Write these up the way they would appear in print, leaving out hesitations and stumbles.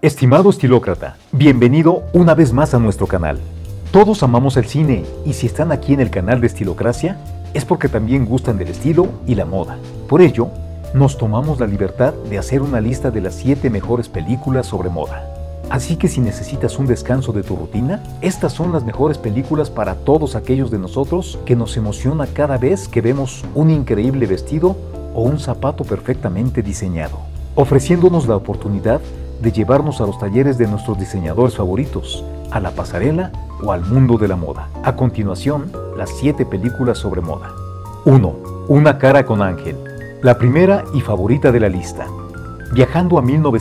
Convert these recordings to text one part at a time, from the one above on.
Estimado estilócrata, bienvenido una vez más a nuestro canal. Todos amamos el cine y si están aquí en el canal de Estilocracia es porque también gustan del estilo y la moda. Por ello, nos tomamos la libertad de hacer una lista de las 7 mejores películas sobre moda. Así que si necesitas un descanso de tu rutina, estas son las mejores películas para todos aquellos de nosotros que nos emociona cada vez que vemos un increíble vestido o un zapato perfectamente diseñado, ofreciéndonos la oportunidad de llevarnos a los talleres de nuestros diseñadores favoritos, a la pasarela o al mundo de la moda. A continuación, las 7 películas sobre moda. 1. Una cara con ángel. La primera y favorita de la lista. Viajando a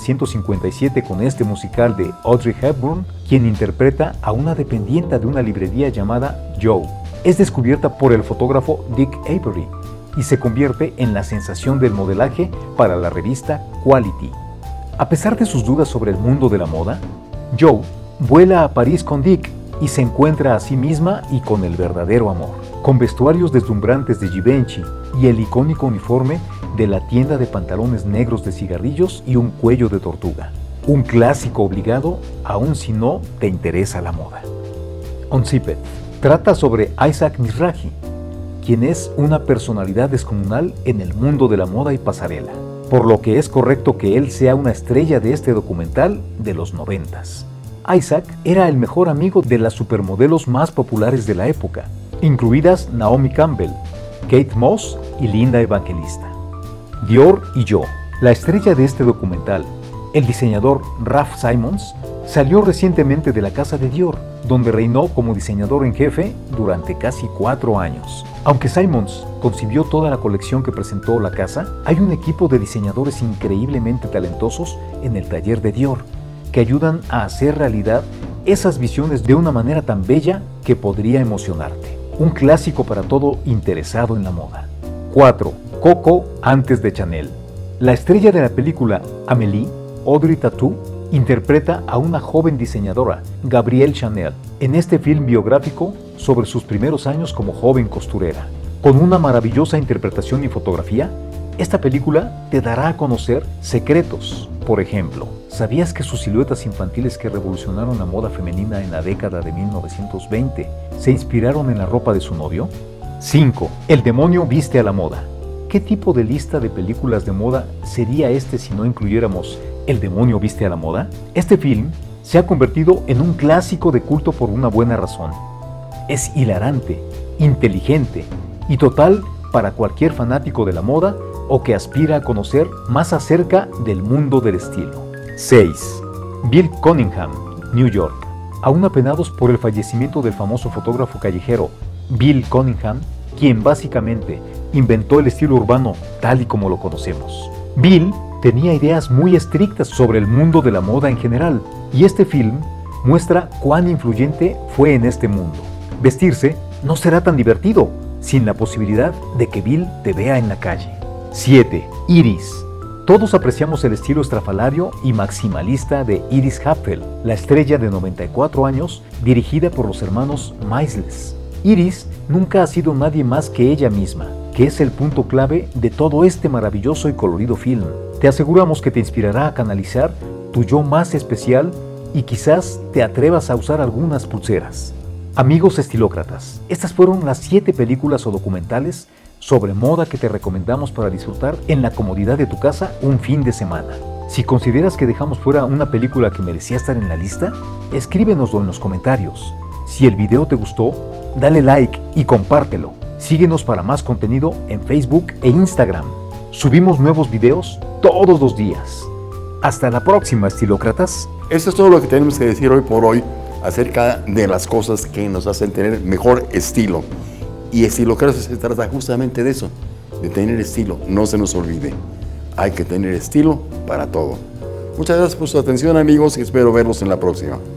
1957 con este musical de Audrey Hepburn, quien interpreta a una dependiente de una librería llamada Joe. Es descubierta por el fotógrafo Dick Avery y se convierte en la sensación del modelaje para la revista Quality. A pesar de sus dudas sobre el mundo de la moda, Joe vuela a París con Dick y se encuentra a sí misma y con el verdadero amor, con vestuarios deslumbrantes de Givenchy y el icónico uniforme de la tienda de pantalones negros de cigarrillos y un cuello de tortuga. Un clásico obligado, aun si no te interesa la moda. Unszipped trata sobre Isaac Mizrahi, quien es una personalidad descomunal en el mundo de la moda y pasarela, por lo que es correcto que él sea una estrella de este documental de los 90s. Isaac era el mejor amigo de las supermodelos más populares de la época, incluidas Naomi Campbell, Kate Moss y Linda Evangelista. Dior y yo. La estrella de este documental, el diseñador Raf Simons, salió recientemente de la casa de Dior, donde reinó como diseñador en jefe durante casi 4 años. Aunque Simons concibió toda la colección que presentó la casa, hay un equipo de diseñadores increíblemente talentosos en el taller de Dior, que ayudan a hacer realidad esas visiones de una manera tan bella que podría emocionarte. Un clásico para todo interesado en la moda. 4. Coco antes de Chanel. La estrella de la película Amélie, Audrey Tautou, interpreta a una joven diseñadora, Gabrielle Chanel, en este film biográfico sobre sus primeros años como joven costurera. Con una maravillosa interpretación y fotografía, esta película te dará a conocer secretos. Por ejemplo, ¿sabías que sus siluetas infantiles que revolucionaron la moda femenina en la década de 1920 se inspiraron en la ropa de su novio? 5. El demonio viste a la moda. ¿Qué tipo de lista de películas de moda sería este si no incluyéramos El demonio viste a la moda? Este film se ha convertido en un clásico de culto por una buena razón. Es hilarante, inteligente y total para cualquier fanático de la moda o que aspira a conocer más acerca del mundo del estilo. 6. Bill Cunningham, New York. Aún apenados por el fallecimiento del famoso fotógrafo callejero Bill Cunningham, quien básicamente inventó el estilo urbano tal y como lo conocemos. Bill tenía ideas muy estrictas sobre el mundo de la moda en general, y este film muestra cuán influyente fue en este mundo. Vestirse no será tan divertido sin la posibilidad de que Bill te vea en la calle. 7. Iris. Todos apreciamos el estilo estrafalario y maximalista de Iris Apfel, la estrella de 94 años dirigida por los hermanos Maysles. Iris nunca ha sido nadie más que ella misma, que es el punto clave de todo este maravilloso y colorido film. Te aseguramos que te inspirará a canalizar tu yo más especial y quizás te atrevas a usar algunas pulseras. Amigos estilócratas, estas fueron las 7 películas o documentales sobre moda que te recomendamos para disfrutar en la comodidad de tu casa un fin de semana. Si consideras que dejamos fuera una película que merecía estar en la lista, escríbenoslo en los comentarios. Si el video te gustó, dale like y compártelo. Síguenos para más contenido en Facebook e Instagram. Subimos nuevos videos todos los días. Hasta la próxima, estilócratas. Esto es todo lo que tenemos que decir hoy por hoy acerca de las cosas que nos hacen tener mejor estilo. Y Estilocracia se trata justamente de eso, de tener estilo. No se nos olvide, hay que tener estilo para todo. Muchas gracias por su atención, amigos, y espero verlos en la próxima.